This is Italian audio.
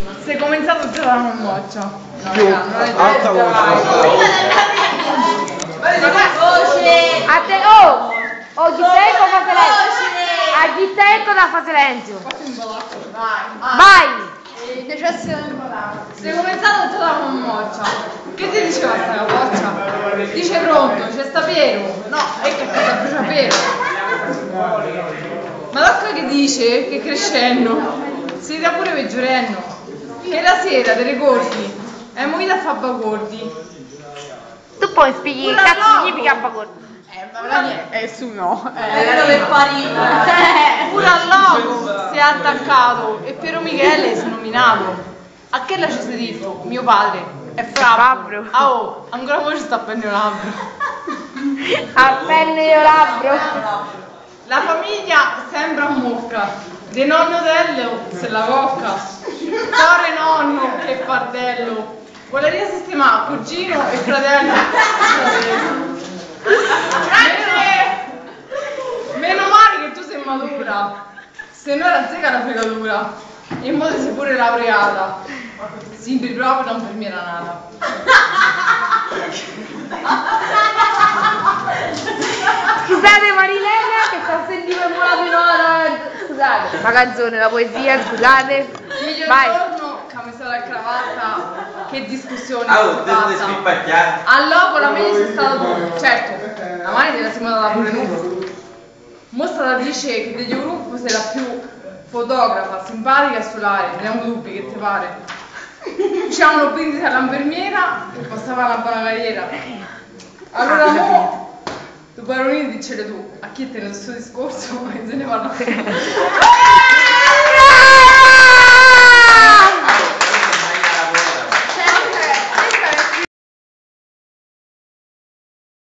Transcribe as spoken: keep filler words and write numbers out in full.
sei cominciato già da un moccia. No, Più, raga, non è alta voce. A te, oh! Oh, chi sei con fa silenzio? A chi sei con fa silenzio? Vai. Vai! Sei cominciato già da un moccia. Che ti diceva sta capoccia? Dice pronto, c'è sta Piero. No, è che cosa brucia Piero. Ma l'acqua che dice che crescendo si dà pure peggiorenno. Che la sera te ricordi è movita a fa bagordi. Tu poi spieghi che cazzo significa bagordi. Eh, ma non è, è su no. È quello che parla. Pure al logo si è attaccato e Piero Michele si è nominato. A che la ci sei detto? Mio padre è Fabbro. Ah oh, ancora voi ci sta appendendo labbro. Appende io labbro. La famiglia sembra un mocca. De nonno Dello se la cocca. Cuore nonno che fardello. Voleria sistemare cugino e fratello. Meno, meno male che tu sei matura. Se no era zecca la fregatura. E mo sei pure laureata. Sembri proprio un'infermiera nata. Scusate Marilena che sta sentendo un po' la pinota. Scusate. La canzone, la poesia, scusate. Miglior Vai. giorno, camisola e cravatta, che discussione Ah, si oh, te sei fatta. spipacchiato. Al logo la meglio sei stata tu, certo, la mano della Simona da pure tu. Mostra la dice che degli gruppo sei la più fotografa, simpatica e solare, non abbiamo dubbi che ti pare. Diciamo un brindisi all'infermiera che passava una buona carriera. Allora mo, tu baronini dicele tu, a chi te nel suo discorso e se ne vanno.